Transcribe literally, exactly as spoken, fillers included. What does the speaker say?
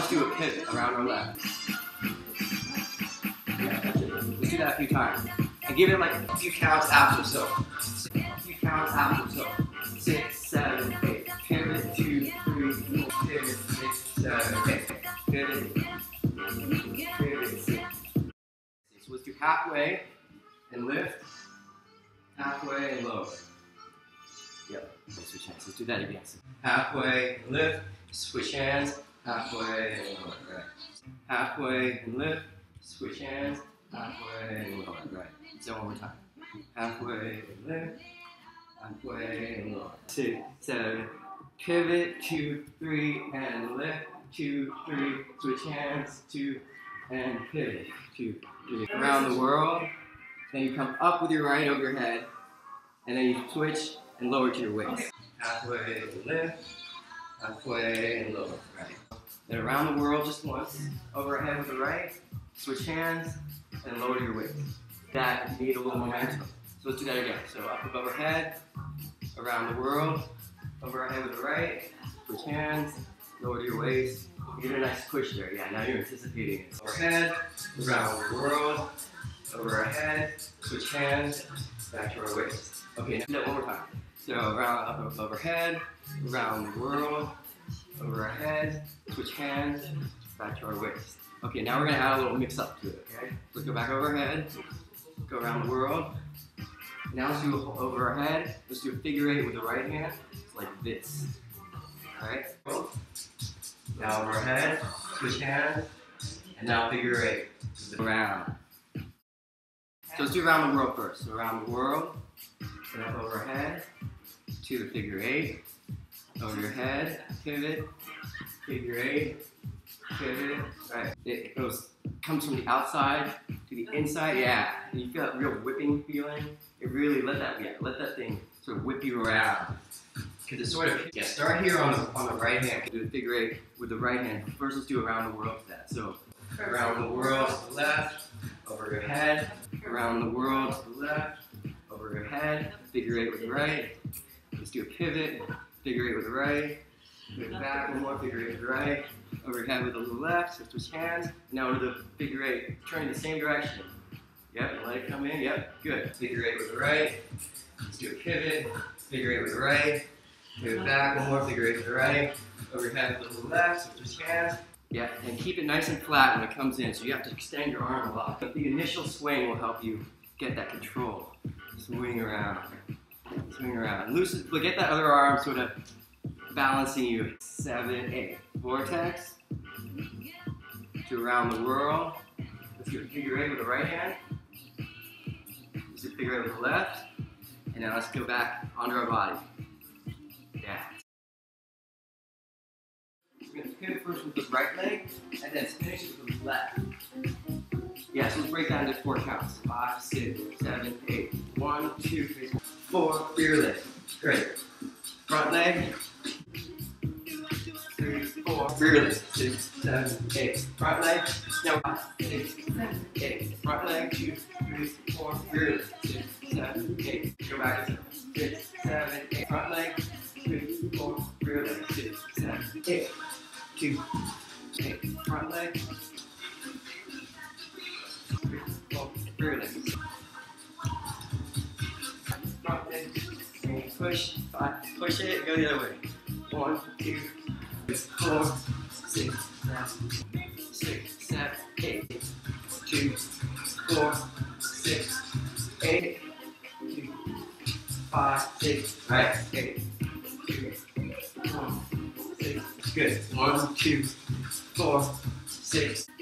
let's do a pivot around our left. Yeah, that's it. Let's do that a few times. And give it like a few counts after, so. A few counts after, so. Six, seven, eight. Pivot, two, three, four. Pivot, six, seven, eight. Pivot, pivot, six. So let's do halfway and lift. Halfway and lower. Yep. Switch hands. Let's do that again. So halfway and lift. Switch hands. Halfway and lower. Right. Halfway and lift. Switch hands. Halfway and lower. Right. So one more time. Halfway and lift. Halfway and lower. Six, seven. Pivot. Two, three, and lift. Two, three. Switch hands. Two, and pivot. Two, three. Around the world. Then you come up with your right over your head, and then you switch and lower to your waist. Halfway and lift, halfway and lower. Right. Then around the world just once, overhead with the right, switch hands, and lower to your waist. That you need a little momentum. So let's do that again. So up above our head, around the world, over our head with the right, switch hands, lower to your waist. You get a nice push there. Yeah, now you're anticipating it. Overhead, around the world, over our head, switch hands, back to our waist. Okay, now do that one more time. So around, up overhead, around the world, over our head, switch hands, back to our waist. Okay, now we're gonna add a little mix up to it, okay? Let's go back overhead, go around the world. Now let's do over our head, let's do a figure eight with the right hand, like this. Alright? Now over our head, switch hands, and now figure eight. Around. So let's do around the world first. So around the world, and up overhead, to the figure eight, over your head, pivot, figure eight, pivot, right. It goes, comes from the outside to the inside, yeah. And you feel that real whipping feeling. It really, let that, yeah, let that thing sort of whip you around. Because it's sort of, yeah, start here on the, on the right hand. Do the figure eight with the right hand. First, let's do around the world with that. So around the world to the left, over your head, around the world to the left, over your head, figure eight with the right. Let's do a pivot, figure eight with the right, pivot back, one more, figure eight with the right, over your head with the left, so switch hands. Now to the figure eight, turning the same direction. Yep, let it come in, yep, good. Figure eight with the right, let's do a pivot, figure eight with the right, pivot back, one more, figure eight with the right, over your head with the left, so switch hands. Yeah, and keep it nice and flat when it comes in, so you have to extend your arm a lot. But the initial swing will help you get that control. Swing around, swing around. Loosen, but get that other arm sort of balancing you. Seven, eight. Vortex to around the world. Let's do a figure eight with the right hand. Let's do a figure eight with the left. And now let's go back onto our body. Yeah. We're going to pivot first with the right leg, and then finish it with the left. Yeah, so let's break down into four counts. Five, six, seven, eight. One, two, three, four. Rear leg. Great. Front leg. Three, four. Rear leg. Six, seven, eight. Front leg. Now five, six, seven, eight. Front leg. Two, three, four. Rear leg. Six, seven, eight. Go back to six, seven, eight. Front leg. Three, four. Rear leg. Six, seven, eight. Two, eight, front leg, three, four, rear leg, front leg, push, five, push it, go the other way, one, two, three, four, six, seven, six, seven, eight, two, four, six, eight, two, five, six, right, eight, two, one, six, good, one, two, four, six,